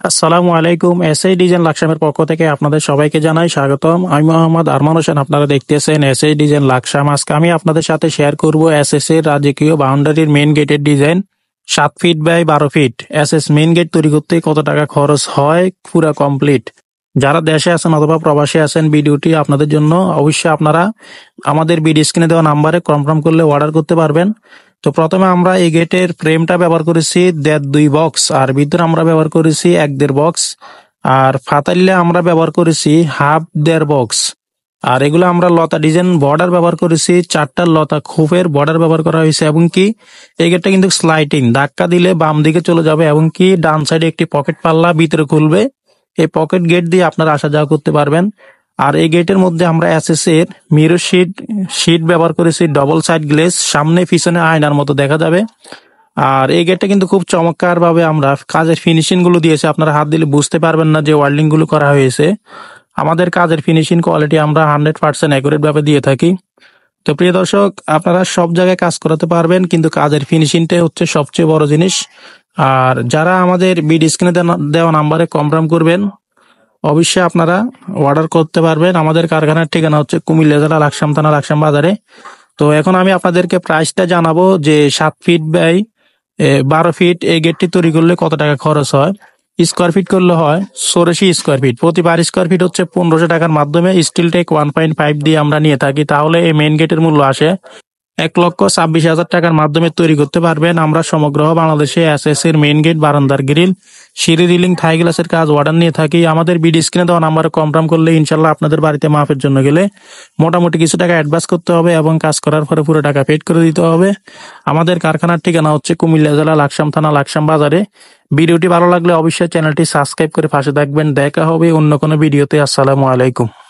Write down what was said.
আসসালামু আলাইকুম। SS design লাকসামের পক্ষ থেকে আপনাদের সবাইকে জানাই স্বাগতম। আমি মোহাম্মদ আরমান হোসেন। আপনারা দেখতেছেন এসএস ডিজাইন লাকসাম। আজকে আমি আপনাদের সাথে শেয়ার করব এসএস এর রাজকীয় বাউন্ডারির মেইন গেটের design. 7 feet by 12 feet SS main gate তৈরি করতে কত টাকা খরচ হয় পুরা কমপ্লিট। যারা দেশে আছেন অথবা প্রবাসে আছেন, ভিডিওটি আপনাদের জন্য। অবশ্যই আপনারা আমাদের ভিডিও স্ক্রিনে দেওয়া নাম্বারে কনফার্ম করলে অর্ডার করতে পারবেন। তো প্রথমে আমরা এই গেটের ফ্রেমটা ব্যবহার করেছি 1.5-2 বক্স, আর ভিতরে আমরা ব্যবহার করেছি 1.5 বক্স, আর ফাতাইলে আমরা ব্যবহার করেছি 1/2 বক্স। আর এগুলো আমরা লতা ডিজাইন বর্ডার ব্যবহার করেছি, 4টা লতা খোপের বর্ডার ব্যবহার করা হয়েছে। এবং কি এই গেটটা কিন্তু স্লাইডিং, ধাক্কা দিলে বাম দিকে চলে যাবে এবং কি ডান সাইডে একটি পকেট পাল্লা ভিতরে খুলবে। এই পকেট গেট দিয়ে আপনারা আসা যাওয়া করতে পারবেন। আর এই গেটের মধ্যে আমরা এসএস এর মিরর শীট ব্যবহার করেছি, ডবল সাইড গ্লেস, সামনে পিছনে আয়নার মতো দেখা যাবে। আর এই গেটটা কিন্তু খুব চমৎকার ভাবে আমরা কাজের ফিনিশিং গুলো দিয়েছি, আপনারা হাত দিলে বুঝতে পারবেন না যে ওয়েল্ডিং গুলো করা হয়েছে। আমাদের কাজের ফিনিশিং কোয়ালিটি আমরা 100% অ্যাকুরেট ভাবে দিয়ে থাকি। তো প্রিয় দর্শক, আপনারা সব জায়গায় কাজ করাতে পারবেন, কিন্তু কাজের ফিনিশিংটাই হচ্ছে সবচেয়ে বড় জিনিস। আর যারা আমাদের ভিডিও স্ক্রিনে দেওয়া নাম্বারে কনফার্ম করবেন, অবশ্যই আপনারা অর্ডার করতে পারবেন। আমাদের কারখানার ঠিকানা হচ্ছে কুমিল্লা জেলা লাকসাম থানা, লাকসাম বাজারে। তো এখন আমি আপনাদেরকে প্রাইসটা জানাবো যে 7 ফিট বাই 12 ফিট এই গেটটি তৈরি করলে কত টাকা খরচ হয়। স্কোয়ার ফিট করলে হয় 84 স্কোয়ার ফিট, প্রতি পার স্কোয়ার ফিট হচ্ছে 1500 টাকার মাধ্যমে স্টিল টেক 1.5 দিয়ে আমরা নিয়ে থাকি। তাহলে এই মেইন গেটের মূল্য আসে 1,26,000 টাকার মাধ্যমে তৈরি করতে পারবেন। আমরা সমগ্র বাংলাদেশে এসএস এর মেইন গেট, বারান্দার গ্রিল, সিঁড়ি রিলিং, থাই গ্লাসের কাজ অর্ডার নিয়ে থাকি। আমাদের ভিডিও স্ক্রিনে দেওয়া নাম্বারে কনফার্ম করলে ইনশাল্লাহ আপনাদের বাড়িতে মাপের জন্য গেলে মোটামুটি কিছু টাকা অ্যাডভান্স করতে হবে এবং কাজ করার পরে পুরো টাকা পেড করে দিতে হবে। আমাদের কারখানার ঠিকানা হচ্ছে কুমিল্লা জেলা লাকসাম থানা, লাকসাম বাজারে। ভিডিওটি ভালো লাগলে অবশ্যই চ্যানেলটি সাবস্ক্রাইব করে পাশে থাকবেন। দেখা হবে অন্য কোনো ভিডিওতে। আসসালামু আলাইকুম।